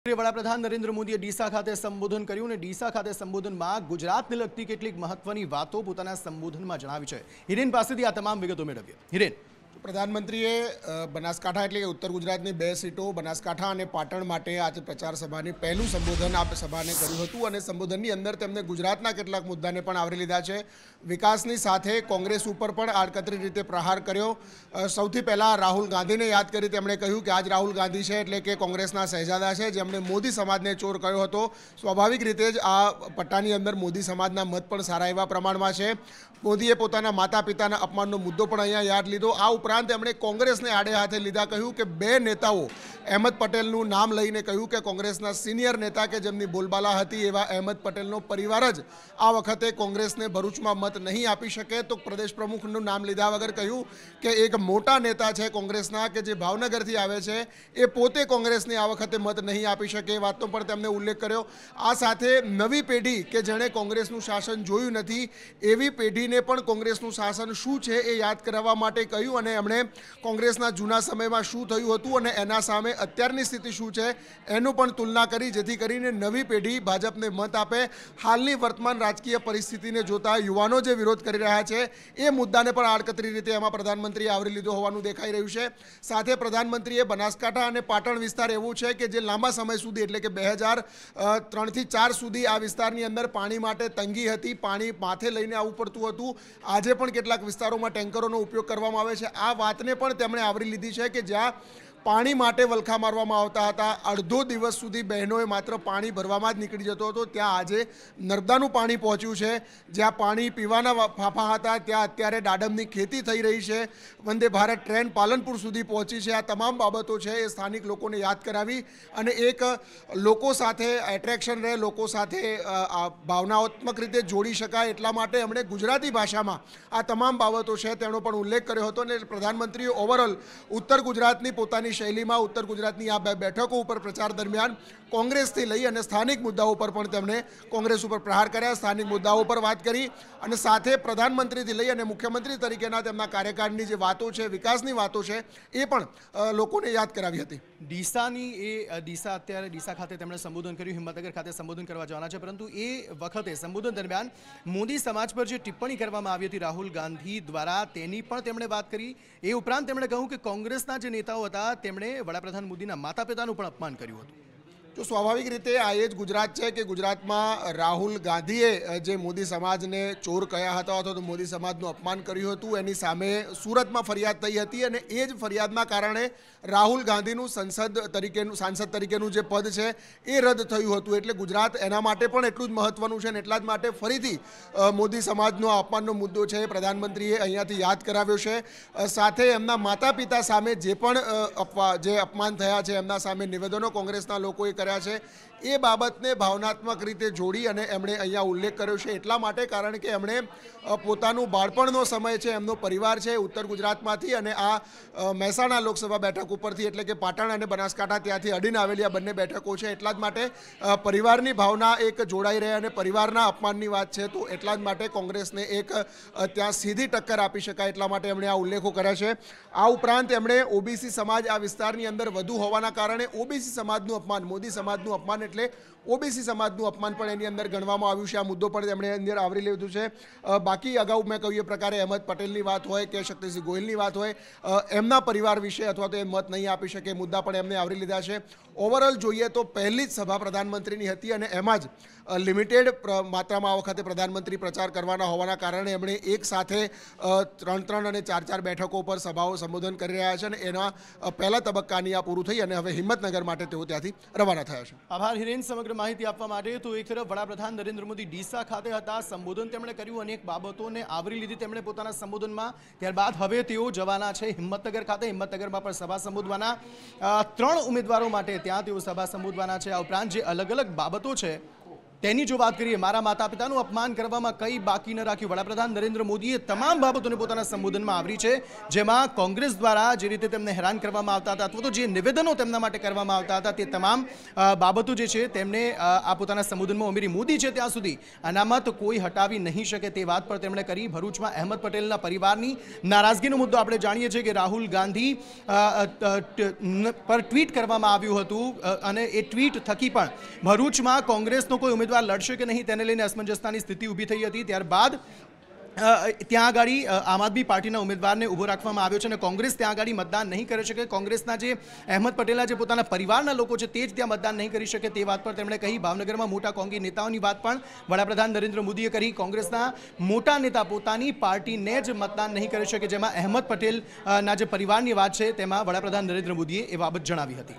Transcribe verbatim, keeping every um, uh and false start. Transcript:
વડાપ્રધાન નરેન્દ્ર મોદીએ ડીસા ખાતે સંબોધન કર્યું અને ડીસા ખાતે સંબોધનમાં ગુજરાતને લગતી કેટલીક મહત્વની વાતો પોતાના સંબોધનમાં જણાવી છે। હિરેન પાસેથી આ તમામ વિગતો મેળવીએ। હિરેન, પ્રધાનમંત્રીએ બનાસકાંઠા એટલે કે ઉત્તર ગુજરાતની બે સીટો બનાસકાંઠા અને પાટણ માટે આજે પ્રચાર સભાની પહેલું સંબોધન આ સભાને કર્યું હતું અને સંબોધનની અંદર તેમણે ગુજરાતના કેટલાક મુદ્દાને પણ આવરી લીધા છે। વિકાસની સાથે કોંગ્રેસ ઉપર પણ આડકતરી રીતે પ્રહાર કર્યો। સૌથી પહેલાં રાહુલ ગાંધીને યાદ કરી તેમણે કહ્યું કે આજ રાહુલ ગાંધી છે એટલે કે કોંગ્રેસના શહેજાદા છે જેમણે મોદી સમાજને ચોર કહ્યો હતો। સ્વાભાવિક રીતે જ આ પટ્ટાની અંદર મોદી સમાજના મત પણ સારા એવા પ્રમાણમાં છે। મોદીએ પોતાના માતા પિતાના અપમાનનો મુદ્દો પણ અહીંયા યાદ લીધો। આ ઉપરાંત તેમણે કોંગ્રેસને આડે હાથે લીધા। કહ્યું કે બે નેતાઓ અહેમદ પટેલનું નામ લઈને કહ્યું કે કોંગ્રેસના સિનિયર નેતા કે જેમની બોલબાલા હતી એવા અહેમદ પટેલનો પરિવાર જ આ વખતે કોંગ્રેસને ભરૂચમાં મત નહીં આપી શકે। તો પ્રદેશ પ્રમુખનું નામ લીધા વગર કહ્યું કે એક મોટા નેતા છે કોંગ્રેસના કે જે ભાવનગરથી આવે છે એ પોતે કોંગ્રેસને આ વખતે મત નહીં આપી શકે એ વાતનો પણ તેમણે ઉલ્લેખ કર્યો। આ સાથે નવી પેઢી કે જેણે કોંગ્રેસનું શાસન જોયું નથી એવી પેઢીને પણ કોંગ્રેસનું શાસન શું છે એ યાદ કરાવવા માટે કહ્યું અને એમણે કોંગ્રેસના જૂના સમયમાં શું થયું હતું અને એના સામે અત્યારની સ્થિતિ શું છે એનું પણ તુલના કરી જેથી કરીને નવી પેઢી ભાજપને મત આપે। હાલની વર્તમાન રાજકીય પરિસ્થિતિને જોતા યુવાનો જે વિરોધ કરી રહ્યા છે એ મુદ્દાને પણ આડકતરી રીતે એમાં પ્રધાનમંત્રીએ આવરી લીધો હોવાનું દેખાઈ રહ્યું છે। સાથે પ્રધાનમંત્રીએ બનાસકાંઠા અને પાટણ વિસ્તાર એવું છે કે જે લાંબા સમય સુધી એટલે કે બે હજાર ત્રણથી ચાર સુધી આ વિસ્તારની અંદર પાણી માટે તંગી હતી, પાણી માથે લઈને આવવું પડતું હતું। આજે પણ કેટલાક વિસ્તારોમાં ટેન્કરોનો ઉપયોગ કરવામાં આવે છે। આ વાતને પણ તેમણે આવરી લીધી છે કે જ્યાં પાણી માટે વલખા મારવામાં આવતા હતા, અડધો દિવસ સુધી બહેનોએ માત્ર પાણી ભરવામાં જ નીકળી જતો હતો, ત્યાં આજે નર્મદાનું પાણી પહોંચ્યું છે। જ્યાં પાણી પીવાના ફાંફા હતા ત્યાં અત્યારે દાડમની ખેતી થઈ રહી છે। વંદે ભારત ટ્રેન પાલનપુર સુધી પહોંચી છે। આ તમામ બાબતો છે એ સ્થાનિક લોકોને યાદ કરાવી અને એક લોકો સાથે એટ્રેક્શન રહે, લોકો સાથે ભાવનાત્મક રીતે જોડી શકાય એટલા માટે એમણે ગુજરાતી ભાષામાં આ તમામ બાબતો છે તેનો પણ ઉલ્લેખ કર્યો હતો અને પ્રધાનમંત્રીએ ઓવરઓલ ઉત્તર ગુજરાતની પોતાની શૈલીમાં ઉત્તર ગુજરાતની આ બે બેઠકો ઉપર પ્રચાર દરમિયાન કોંગ્રેસથી લઈ અને સ્થાનિક મુદ્દાઓ પર પણ તેમણે કોંગ્રેસ ઉપર પ્રહાર કર્યા, સ્થાનિક મુદ્દાઓ પર વાત કરી અને સાથે પ્રધાનમંત્રીથી લઈ અને મુખ્યમંત્રી તરીકેના તેમના કાર્યકાળની જે વાતો છે, વિકાસની વાતો છે એ પણ લોકોને યાદ કરાવી હતી। ડીસાની એ ડીસા અત્યારે ડીસા ખાતે તેમણે સંબોધન કર્યું, હિંમતનગર ખાતે સંબોધન કરવા જવાના છે, પરંતુ એ વખતે સંબોધન દરમિયાન મોદી સમાજ પર જે ટિપ્પણી કરવામાં આવી હતી રાહુલ ગાંધી દ્વારા તેની પણ તેમણે વાત કરી। એ ઉપરાંત તેમણે કહ્યું કે કોંગ્રેસના જે નેતાઓ હતા તેમણે વડાપ્રધાન મોદીના માતા પિતાનું પણ અપમાન કર્યું હતું। તો સ્વાભાવિક રીતે આ એ જ ગુજરાત છે કે ગુજરાતમાં રાહુલ ગાંધીએ જે મોદી સમાજને ચોર કહ્યા હતા અથવા તો મોદી સમાજનું અપમાન કર્યું હતું એની સામે સુરતમાં ફરિયાદ થઈ હતી અને એ જ ફરિયાદના કારણે રાહુલ ગાંધીનું સંસદ તરીકેનું સાંસદ તરીકેનું જે પદ છે એ રદ થયું હતું। એટલે ગુજરાત એના માટે પણ એટલું જ મહત્વનું છે અને એટલા જ માટે ફરીથી મોદી સમાજનો અપમાનનો મુદ્દો છે એ પ્રધાનમંત્રીએ અહીંયાથી યાદ કરાવ્યો છે। સાથે એમના માતા પિતા સામે જે પણ જે અપમાન થયા છે એમના સામે નિવેદનો કોંગ્રેસના લોકોએ કર્યા છે એ બાબતને ભાવનાત્મક રીતે જોડી અને એમણે અહીંયા ઉલ્લેખ કર્યો છે એટલા માટે કારણ કે એમણે પોતાનું બાળપણનો સમય છે, એમનો પરિવાર છે ઉત્તર ગુજરાતમાંથી અને આ મહેસાણા લોકસભા બેઠક ઉપરથી એટલે કે પાટણ અને બનાસકાંઠા ત્યાંથી અડીને આવેલી આ બંને બેઠકો છે એટલા જ માટે પરિવારની ભાવના એક જોડાઈ રહે અને પરિવારના અપમાનની વાત છે તો એટલા જ માટે કોંગ્રેસને એક ત્યાં સીધી ટક્કર આપી શકાય એટલા માટે એમણે આ ઉલ્લેખો કર્યા છે। આ ઉપરાંત એમણે ઓબીસી સમાજ આ વિસ્તારની અંદર વધુ હોવાના કારણે ઓબીસી સમાજનું અપમાન, મોદી સમાજનું અપમાન એટલે ઓબીસી સમાજનું અપમાન પણ એની અંદર ગણવામાં આવ્યું છે। આ મુદ્દો પણ તેમણે અંદર આવરી લીધું છે। બાકી અગાઉ મેં કહ્યું એ પ્રકારે અહેમદ પટેલની વાત હોય કે શક્તિસિંહ ગોહિલની વાત હોય, એમના પરિવાર વિશે અથવા તો એ મત નહીં આપી શકે મુદ્દા પણ એમને આવરી લીધા છે। ઓવરઓલ જોઈએ તો પહેલી જ સભા પ્રધાનમંત્રીની હતી અને એમાં જ લિમિટેડ માત્રામાં આ વખતે પ્રધાનમંત્રી પ્રચાર કરવાના હોવાના કારણે એમણે એક સાથે ત્રણ ત્રણ અને ચાર ચાર બેઠકો પર સભાઓ સંબોધન કરી રહ્યા છે અને એના પહેલા તબક્કાની આ પૂરું થઈ અને હવે હિંમતનગર માટે તેઓ ત્યાંથી રવાના થયા છે। આભાર હિરેન સમગ્ર માહિતી આપવા માટે। તો એક તરફ વડાપ્રધાન નરેન્દ્ર મોદી ડીસા ખાતે હતા, સંબોધન તેમણે કર્યું, અનેક બાબતોને આવરી લીધી તેમણે પોતાના સંબોધનમાં। ત્યારબાદ હવે તેઓ જવાના છે હિંમતનગર ખાતે, હિંમતનગરમાં પણ સભા સંબોધવાના, ત્રણ ઉમેદવારો માટે ત્યાં તેઓ સભા સંબોધવાના છે। આ ઉપરાંત જે અલગ અલગ બાબતો છે તેની જો વાત કરીએ, મારા માતા પિતાનું અપમાન કરવામાં કંઈ બાકી ન રાખ્યું. વડાપ્રધાન નરેન્દ્ર મોદીએ તમામ બાબતોને પોતાના સંબોધનમાં આવરી છે, જેમાં કોંગ્રેસ દ્વારા જે રીતે તેમને હેરાન કરવામાં આવતા હતા અથવા તો જે નિવેદનો તેમના માટે કરવામાં આવતા હતા તે તમામ અ, બાબતો જે છે તેમને અ, આ પોતાના સંબોધનમાં ઉમેરી. મોદી છે ત્યાં સુધી અનામત કોઈ હટાવી નહીં શકે તે વાત પર તેમણે કરી. ભરૂચમાં અહેમદ પટેલના પરિવારની નારાજગીનો મુદ્દો આપણે જાણીએ છીએ કે રાહુલ ગાંધી અ, અ, ટ- ન- પર ટ્વીટ કરવામાં આવ્યું હતું અ, અને એ ટ્વીટ થકી પણ ભરૂચમાં કોંગ્રેસનો કોઈ ઉમેદવાર લડશે કે નહીં તેને લઈને અસમંજસતાની સ્થિતિ ઊભી થઈ હતી. ત્યારબાદ અ, ત્યાં આગળ આમ આદમી પાર્ટીના ઉમેદવારને ઊભો રાખવામાં આવ્યો છે અને કોંગ્રેસ ત્યાં આગળ મતદાન નહીં કરી શકે. કોંગ્રેસના જે અહેમદ પટેલના જે પોતાના પરિવારના લોકો છે તે જ ત્યાં મતદાન નહીં કરી શકે તે વાત પર તેમણે કહી. ભાવનગરમાં મોટા કોંગી નેતાઓની વાત પણ વડાપ્રધાન નરેન્દ્ર મોદીએ કરી. કોંગ્રેસના મોટા નેતા પોતાની પાર્ટીને જ મતદાન નહીં કરી શકે, જેમાં અહેમદ પટેલના જે પરિવારની વાત છે તેમાં વડાપ્રધાન નરેન્દ્ર મોદીએ એ બાબત જણાવી હતી.